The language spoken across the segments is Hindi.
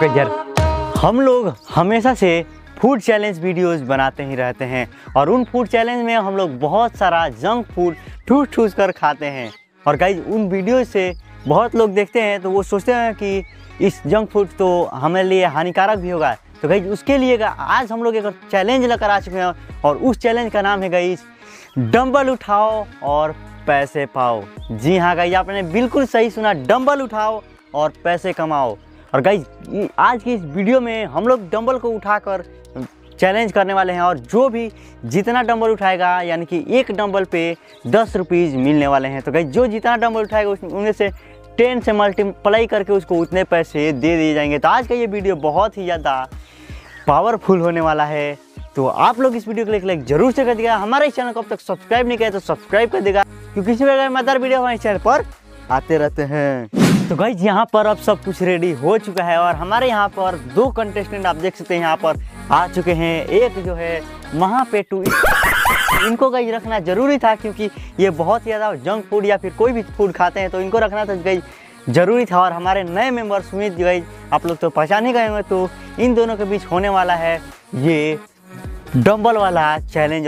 ओके यार, हम लोग हमेशा से फूड चैलेंज वीडियोस बनाते ही रहते हैं और उन फूड चैलेंज में हम लोग बहुत सारा जंक फूड ठूस कर खाते हैं। और गाइज उन वीडियो से बहुत लोग देखते हैं तो वो सोचते हैं कि इस जंक फूड तो हमारे लिए हानिकारक भी होगा। तो गाइज उसके लिए आज हम लोग एक चैलेंज लेकर आ चुके हैं और उस चैलेंज का नाम है गाइज डंबल उठाओ और पैसे पाओ। जी हाँ गाइज, आपने बिल्कुल सही सुना, डंबल उठाओ और पैसे कमाओ। और गाइज आज की इस वीडियो में हम लोग डंबल को उठाकर चैलेंज करने वाले हैं और जो भी जितना डंबल उठाएगा यानी कि एक डंबल पे 10 रुपीज़ मिलने वाले हैं। तो गाइज जो जितना डंबल उठाएगा उनमें से 10 से मल्टीप्लाई करके उसको उतने पैसे दे दिए जाएंगे। तो आज का ये वीडियो बहुत ही ज़्यादा पावरफुल होने वाला है। तो आप लोग इस वीडियो को लाइक जरूर से कर देगा। हमारे इस चैनल को अब तक सब्सक्राइब नहीं किया तो सब्सक्राइब कर देगा, क्योंकि इसी प्रकार मजेदार वीडियो हमारे चैनल पर आते रहते हैं। तो गाइज यहाँ पर अब सब कुछ रेडी हो चुका है और हमारे यहाँ पर 2 कंटेस्टेंट आप देख सकते हैं यहाँ पर आ चुके हैं। एक जो है महापेटू, इनको गाइज रखना जरूरी था क्योंकि ये बहुत ज़्यादा जंक फूड या फिर कोई भी फूड खाते हैं तो इनको रखना था गाइज जरूरी था। और हमारे नए मेंबर सुमित गाइज, आप लोग तो पहचान ही गए होंगे। तो इन दोनों के बीच होने वाला है ये डंबल वाला चैलेंज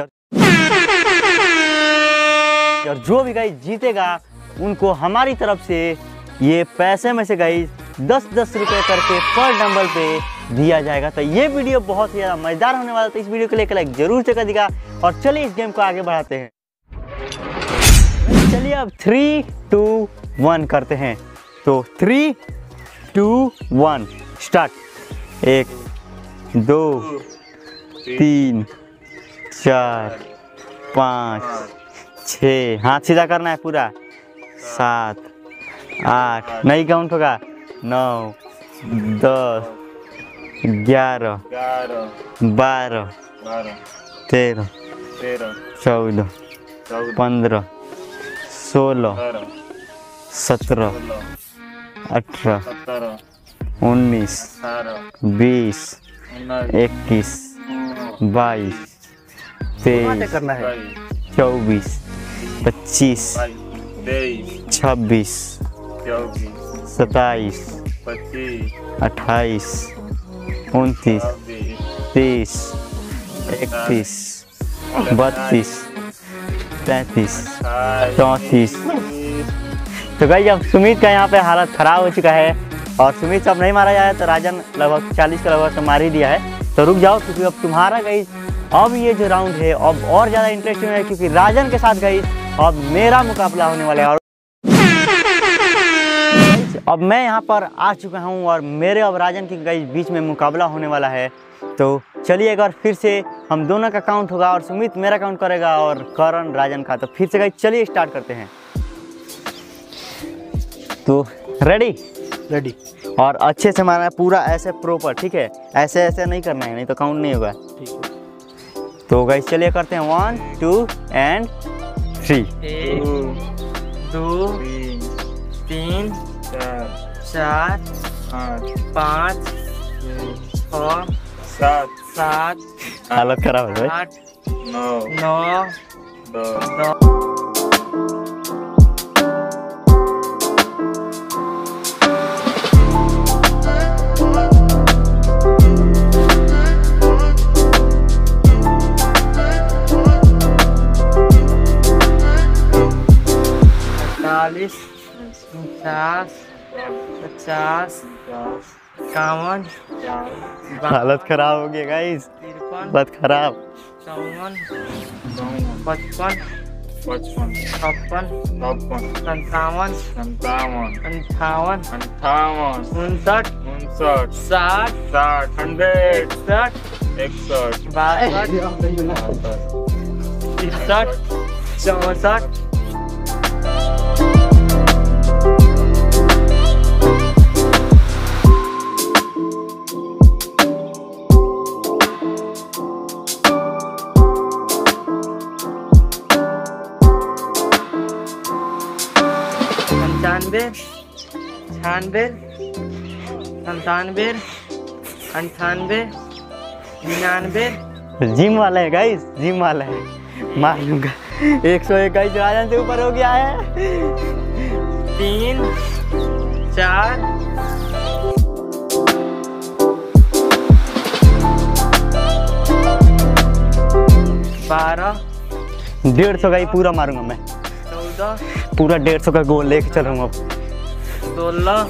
और जो भी गाइज जीतेगा उनको हमारी तरफ से ये पैसे में से गाइज 10-10 रुपये करके पर डंबल पे दिया जाएगा। तो ये वीडियो बहुत ही ज़्यादा मज़ेदार होने वाला था। तो इस वीडियो को लेकर लाइक जरूर से कर देगा और चलिए इस गेम को आगे बढ़ाते हैं। चलिए अब 3, 2, 1 करते हैं। तो 3, 2, 1 स्टार्ट। 1, 2, 3, 4, 5, 6, हाथ सीधा करना है पूरा, 7, 8, नहीं काउंट होगा, 9, 10, 11, 12, 13, 14, 15, 16, 17, 18, 19, 20, 21, 22, 23, 24, 25, 26, 27, 28, 29, 30, 31, 32, 33, 34। तो गाइस अब सुमित का यहाँ पे हालत खराब हो चुका है और सुमित से अब नहीं मारा जाए तो राजन लगभग 40 का लगभग तो मार ही दिया है। तो रुक जाओ क्योंकि अब तुम्हारा गाइस अब ये जो राउंड है अब और ज़्यादा इंटरेस्टिंग है क्योंकि राजन के साथ गाइस अब मेरा मुकाबला होने वाला है। और अब मैं यहाँ पर आ चुका हूँ और मेरे और राजन के गाइस बीच में मुकाबला होने वाला है। तो चलिए एक बार फिर से हम दोनों का काउंट होगा और सुमित मेरा काउंट करेगा और करण राजन का। तो फिर से गाइस चलिए स्टार्ट करते हैं। तो रेडी और अच्छे से मारना है पूरा ऐसे प्रॉपर, ठीक है? ऐसे ऐसे नहीं करना है, नहीं तो काउंट नहीं होगा, ठीक है? तो गाइस चलिए करते हैं 1, 2 एंड 3। 1, 2, 3, 4, 5, 6, 7, हालत खराब है भाई। 8, 9, 10। चालीस, 50, 50, 51, हालत खराब हो गई गाइस, 53, बहुत खराब। 54, 55, 56, 57, 57, 58, 59, 60, 61, 62, 63, 64। पंचानवे, 96, 97, 98, 99। जिम वाला है गाइस, जिम वाला है, मार लूंगा। 101 गाइस राजन से ऊपर हो गया है। 3, 4, 12 150 का ही पूरा मारूंगा मैं, 14 पूरा 150 का गोल लेके चलूंगा। 16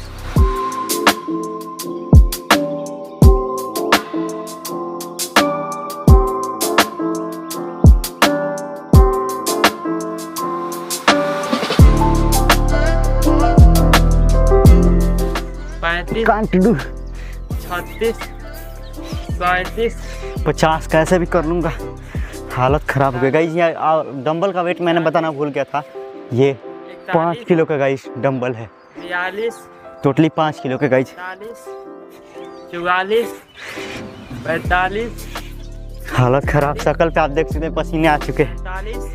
35 कांट डू 36 37 50 कैसे भी कर लूँगा। हालत ख़राब हो गई गाइस। यहाँ डंबल का वेट मैंने बताना भूल गया था, ये 5 किलो का गाइस डंबल है, 42 टोटली 5 किलो के गाइस। 44 45 हालत ख़राब, शक्ल पे आप देख सकते हैं पसीने आ चुके हैं।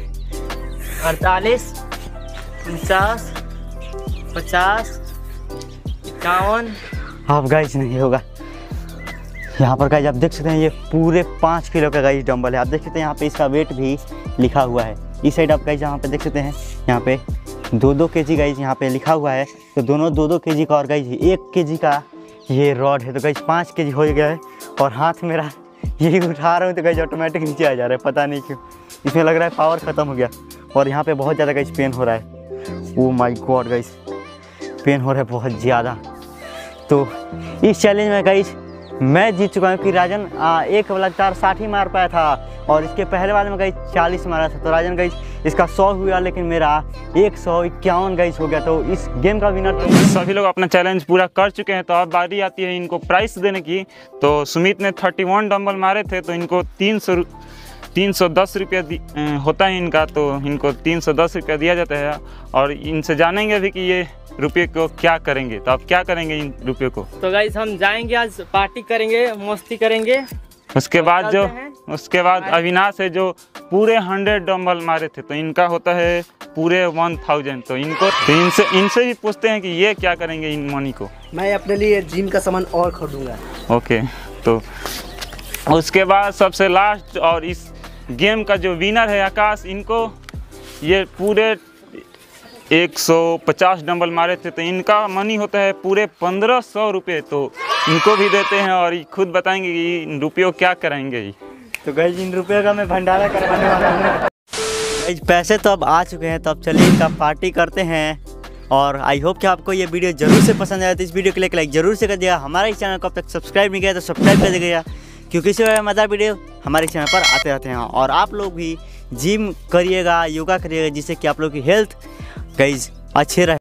48 49 50 51 अब गाइस नहीं होगा। यहाँ पर गाइस आप देख सकते हैं ये पूरे 5 किलो का गाइस डंबल है। आप देख सकते हैं यहाँ पे इसका वेट भी लिखा हुआ है। इस साइड आप गाइस यहाँ पे देख सकते हैं, यहाँ पे 2-2 kg गाइस यहाँ पे लिखा हुआ है। तो दोनों 2-2 kg का, और गाइस 1 kg का ये रॉड है। तो गाइस 5 kg हो गया है। और हाथ मेरा यही उठा रहा हूँ तो गाइस ऑटोमेटिक नीचे आ जा रहा है, पता नहीं क्यों। इसमें लग रहा है पावर ख़त्म हो गया। और यहाँ पे बहुत ज़्यादा गाइस पेन हो रहा है। Oh my God guys, pain हो रहा है बहुत ज़्यादा। तो इस चैलेंज में गाइस मैं जीत चुका हूँ कि राजन एक लगातार 60 ही मार पाया था, और इसके पहले वाले में गाइस 40 मारा था। तो राजन गाइस इसका 100 हुआ, लेकिन मेरा 151 गाइस हो गया। तो इस गेम का विनर तो सभी लोग अपना चैलेंज पूरा कर चुके हैं। तो अब बारी आती है इनको प्राइस देने की। तो सुमित ने 31 डंबल मारे थे, तो इनको 310 रुपया होता है इनका। तो इनको 310 रुपया दिया जाता है। और इनसे जानेंगे भी कि ये रुपये को क्या करेंगे। तो आप क्या करेंगे इन रुपये को? तो गाइस हम जाएंगे, आज पार्टी करेंगे, मस्ती करेंगे। उसके बाद अविनाश है जो पूरे 100 डंबल मारे थे, तो इनका होता है पूरे 1000। तो इनसे भी पूछते हैं कि ये क्या करेंगे इन मनी को। मैं अपने लिए जिम का सामान और खरीदूंगा। ओके, तो उसके बाद सबसे लास्ट और इस गेम का जो विनर है आकाश, इनको ये पूरे 150 डंबल मारे थे। तो इनका मनी होता है पूरे 1500 रुपये। तो इनको भी देते हैं और खुद बताएंगे कि इन रुपयों क्या कराएंगे। तो गाइस इन रुपयों का मैं भंडारा करवाने वाला हूँ। गाइस पैसे तो अब आ चुके हैं, तो अब चलिए इनका पार्टी करते हैं। और आई होप कि आपको ये वीडियो जरूर से पसंद आया। तो इस वीडियो को लाइक जरूर से कर दिया। हमारे इस चैनल को अब तक सब्सक्राइब नहीं किया तो सब्सक्राइब कर दीजिएगा, क्योंकि इसी वजह मज़ेदार वीडियो हमारे चैनल पर आते रहते हैं। और आप लोग भी जिम करिएगा, योगा करिएगा, जिससे कि आप लोग की हेल्थ गाइस अच्छे रहे।